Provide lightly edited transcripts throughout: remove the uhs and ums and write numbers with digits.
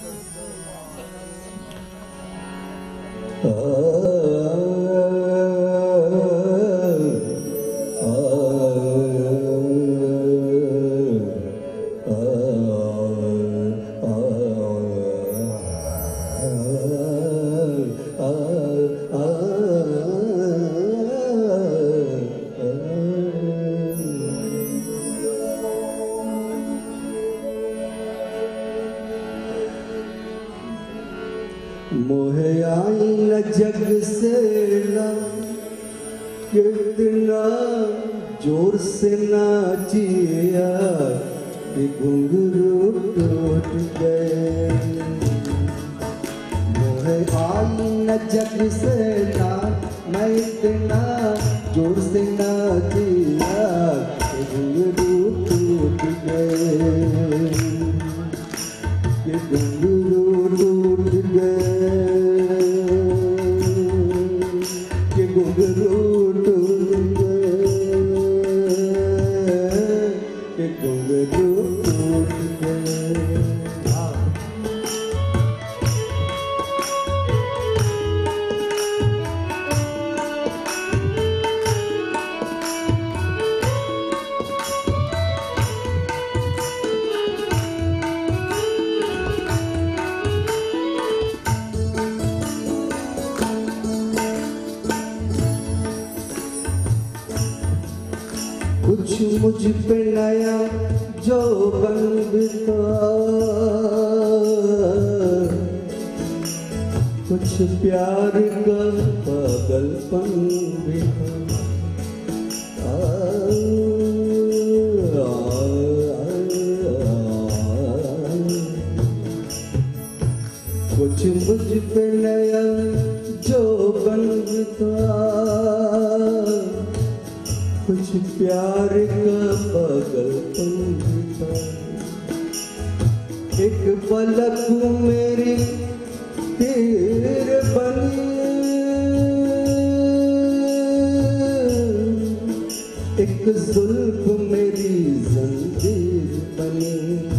मोहे आई न जग से ना कितना जोर से नाचिया कि घुंघरू टूट गए। मोहे आई न जग से ना मैं इतना जोर से नाचिया कि घुंघरू टूट गए, कि घुंघरू टूट गए, कि घुंघरू टूट गए, कि घुंघरू टूट गए। कुछ मुझ पे नया जो बनता, कुछ प्यार का पागलपन भी कुछ मुझ पे नया जो बनता, कुछ प्यार का पागलपन था। एक पलक मेरी तीर बनी, एक जुल्फ मेरी जंजीर बनी।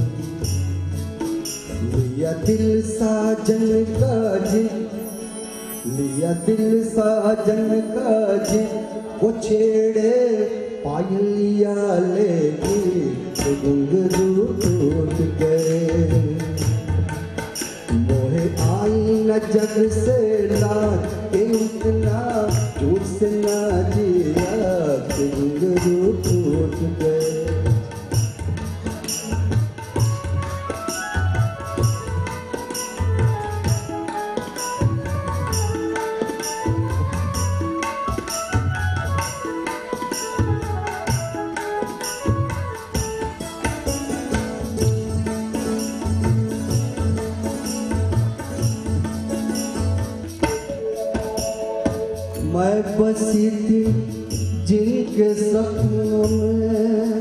लिया दिल साजन का जी, लिया दिल साजन का जी, वो छेड़े पायलिया लेगी तो घुंघरू टूट गए। मोहे आई न जग से लाज के उतना जोर से नाचिया तो घुंघरू टूट गए। मैं बसी थी जिनके सपनों में,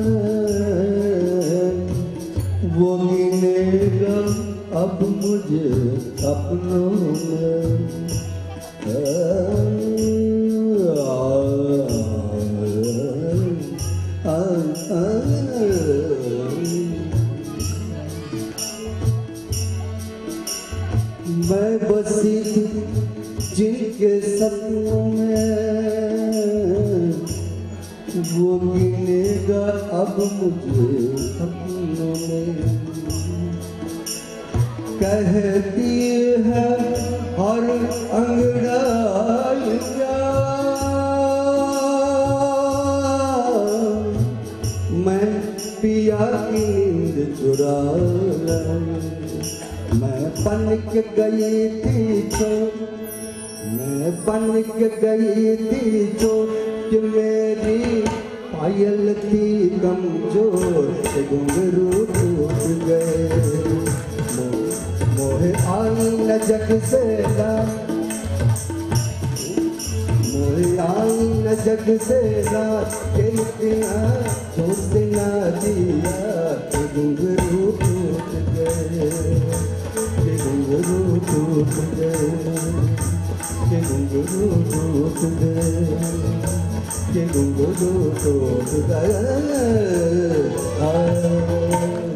वो गिनेगा अब मुझे अपनों में। मैं बसी थी जिनके सपनों में, वो गिनेगा अब मुझे सपनों में। कहती है हर अंगड़ाई मैं पिया की नींद चुरा लाई। मैं पनक गई थी चोर, मैं पनक गई थी चोर, कि मेरी पायल थी कमजोर, घुंघरू टूट गए। मोहे आई न जग से ना, मोहे आई न जग से ना, के इतना जोर से नाचिया कि घुंघरू टूट गए, कि घुंघरू टूट गए, कि घुंघरू टूट गए, कि घुंघरू टूट गए।